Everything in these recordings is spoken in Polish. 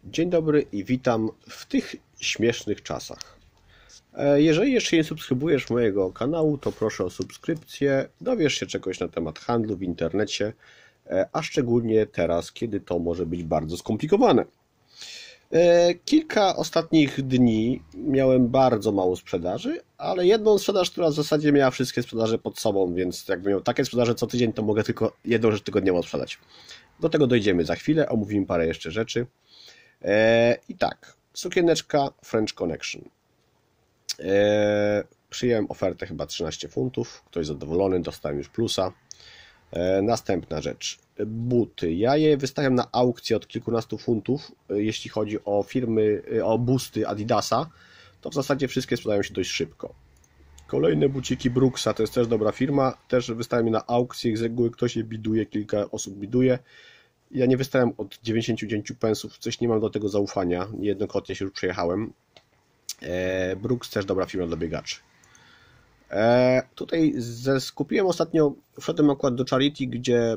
Dzień dobry i witam w tych śmiesznych czasach. Jeżeli jeszcze nie subskrybujesz mojego kanału, to proszę o subskrypcję. Dowiesz się czegoś na temat handlu w internecie, a szczególnie teraz, kiedy to może być bardzo skomplikowane. Kilka ostatnich dni miałem bardzo mało sprzedaży, ale jedną sprzedaż, która w zasadzie miała wszystkie sprzedaże pod sobą, więc jakbym miał takie sprzedaże co tydzień, to mogę tylko jedną rzecz tygodniowo sprzedać. Do tego dojdziemy za chwilę, omówimy parę jeszcze rzeczy. I tak, sukieneczka French Connection. Przyjąłem ofertę chyba 13 funtów, ktoś zadowolony, dostałem już plusa. Następna rzecz, buty. Ja je wystawiam na aukcję od kilkunastu funtów, jeśli chodzi o firmy, o busty Adidasa, to w zasadzie wszystkie sprzedają się dość szybko. Kolejne buciki Brooksa, to jest też dobra firma, też wystawiam je na aukcję, z reguły ktoś je biduje, kilka osób biduje. Ja nie wystawiam od 99 pensów, coś nie mam do tego zaufania, niejednokrotnie się już przejechałem. Brooks też dobra firma dla biegaczy. Tutaj skupiłem ostatnio, wszedłem akurat do Charity, gdzie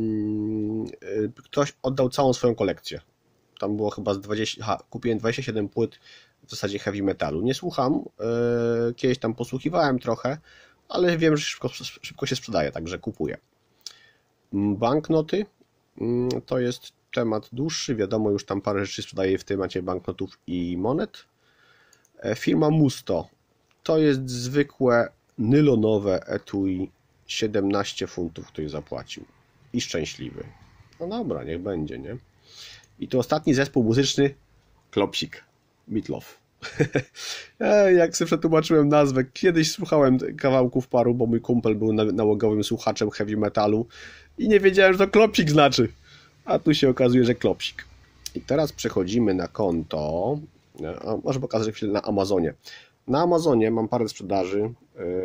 ktoś oddał całą swoją kolekcję. Tam było chyba z 20, kupiłem 27 płyt w zasadzie heavy metalu. Nie słucham, kiedyś tam posłuchiwałem trochę, ale wiem, że szybko się sprzedaje, także kupuję. Banknoty. To jest temat dłuższy, wiadomo, już tam parę rzeczy sprzedaje w temacie banknotów i monet. Firma Musto, to jest zwykłe nylonowe etui, 17 funtów ktoś zapłacił i szczęśliwy. No dobra, niech będzie, nie? I to ostatni zespół muzyczny, Klopsik, Meatloaf. Jak sobie przetłumaczyłem nazwę, kiedyś słuchałem kawałków paru, bo mój kumpel był nałogowym słuchaczem heavy metalu i nie wiedziałem, że to Klopsik znaczy. A tu się okazuje, że Klopsik. I teraz przechodzimy na konto. Może pokażę chwilę na Amazonie. Na Amazonie mam parę sprzedaży.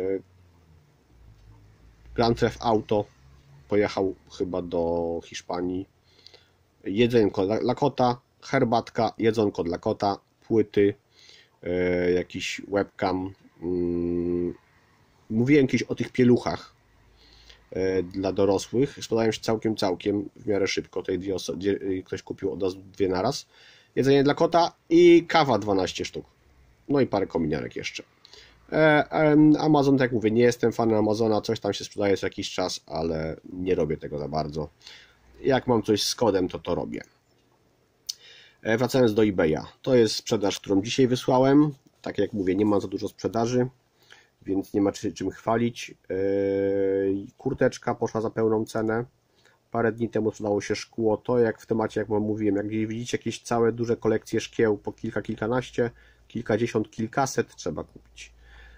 Grand Theft Auto pojechał chyba do Hiszpanii. Jedzonko dla kota, herbatka, jedzonko dla kota, płyty, jakiś webcam. Mówiłem kiedyś o tych pieluchach dla dorosłych. Sprzedają się całkiem w miarę szybko. Tej ktoś kupił od razu dwie naraz. Jedzenie dla kota i kawa 12 sztuk. No i parę kominiarek jeszcze. Amazon, tak jak mówię, nie jestem fanem Amazona, coś tam się sprzedaje co jakiś czas, ale nie robię tego za bardzo. Jak mam coś z kodem, to robię. Wracając do eBaya. To jest sprzedaż, którą dzisiaj wysłałem. Tak jak mówię, nie mam za dużo sprzedaży, więc nie ma czym chwalić. Kurteczka poszła za pełną cenę. Parę dni temu sprzedało się szkło. To jak w temacie, jak wam mówiłem, jak widzicie jakieś całe duże kolekcje szkieł po kilkanaście, kilkadziesiąt, kilkaset trzeba kupić.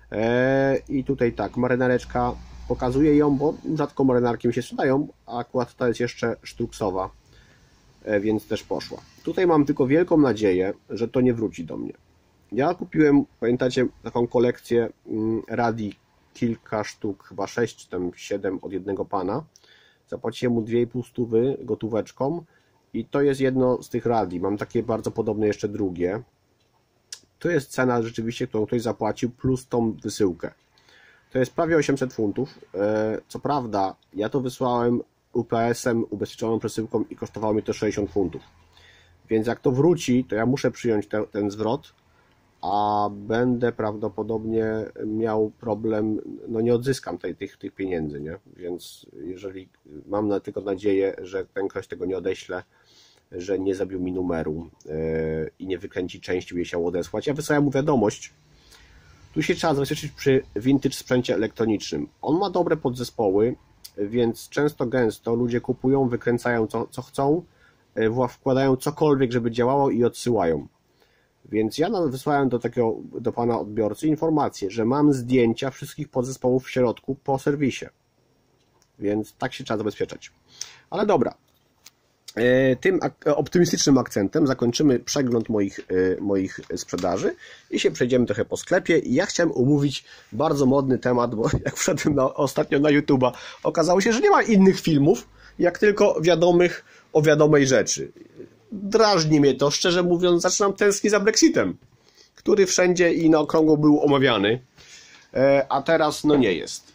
I tutaj tak, marynareczka, pokazuję ją, bo rzadko marynarki mi się sprzedają, a akurat ta jest jeszcze sztruksowa, więc też poszła. Tutaj mam tylko wielką nadzieję, że to nie wróci do mnie. Ja kupiłem, pamiętacie, taką kolekcję radii, kilka sztuk, chyba 6 czy tam 7 od jednego pana. Zapłaciłem mu 2,5 stówy gotóweczką i to jest jedno z tych radii. Mam takie bardzo podobne jeszcze drugie. To jest cena rzeczywiście, którą ktoś zapłacił, plus tą wysyłkę. To jest prawie 800 funtów. Co prawda, ja to wysłałem UPS-em, ubezpieczoną przesyłką i kosztowało mi to 60 funtów. Więc jak to wróci, to ja muszę przyjąć ten zwrot, a będę prawdopodobnie miał problem, no nie odzyskam tych pieniędzy, nie? Więc jeżeli mam tylko nadzieję, że ten ktoś tego nie odeśle, że nie zabił mi numeru i nie wykręci części, by chciał odesłać. Ja wysłałem mu wiadomość. Tu się trzeba zabezpieczyć przy vintage sprzęcie elektronicznym. On ma dobre podzespoły, więc często gęsto ludzie kupują, wykręcają co chcą, wkładają cokolwiek, żeby działało i odsyłają. Więc ja wysłałem do pana odbiorcy informację, że mam zdjęcia wszystkich podzespołów w środku po serwisie. Więc tak się trzeba zabezpieczać. Ale dobra. Tym optymistycznym akcentem zakończymy przegląd moich sprzedaży i się przejdziemy trochę po sklepie. I ja chciałem omówić bardzo modny temat, bo jak wszedłem ostatnio na YouTube'a, okazało się, że nie ma innych filmów, jak tylko wiadomych o wiadomej rzeczy. Drażni mnie to, szczerze mówiąc, zaczynam tęsknić za Brexitem, który wszędzie i na okrągło był omawiany, a teraz no nie jest.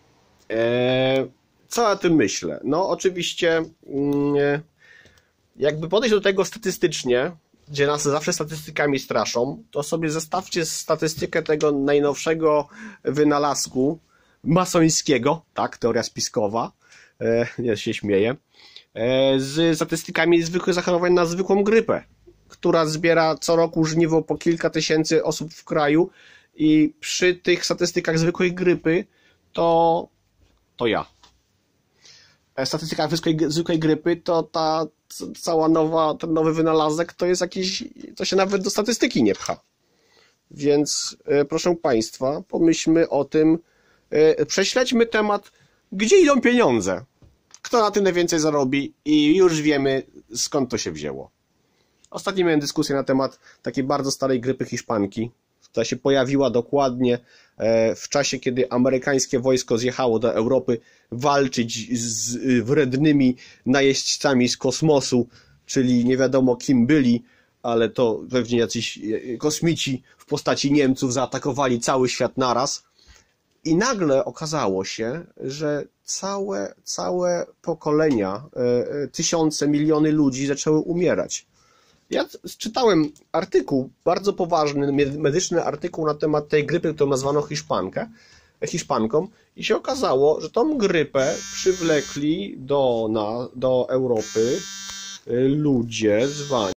Co o tym myślę? No oczywiście jakby podejść do tego statystycznie, gdzie nas zawsze statystykami straszą, to sobie zestawcie statystykę tego najnowszego wynalazku masońskiego, tak, teoria spiskowa, ja się śmieję, z statystykami zwykłych zachorowań na zwykłą grypę, która zbiera co roku żniwo po kilka tysięcy osób w kraju i przy tych statystykach zwykłej grypy to ja. Statystyka zwykłej grypy to ta cała ten nowy wynalazek to jest jakiś, to się nawet do statystyki nie pcha. Więc proszę Państwa, pomyślmy o tym, prześledźmy temat, gdzie idą pieniądze, kto na tym najwięcej zarobi i już wiemy, skąd to się wzięło. Ostatnio miałem dyskusję na temat takiej bardzo starej grypy hiszpanki, która się pojawiła dokładnie w czasie, kiedy amerykańskie wojsko zjechało do Europy walczyć z wrednymi najeźdźcami z kosmosu, czyli nie wiadomo kim byli, ale to pewnie jacyś kosmici w postaci Niemców zaatakowali cały świat naraz. I nagle okazało się, że całe pokolenia, tysiące, miliony ludzi zaczęły umierać. Ja czytałem artykuł, bardzo poważny, medyczny artykuł na temat tej grypy, którą nazwano hiszpanką i się okazało, że tą grypę przywlekli do Europy ludzie zwani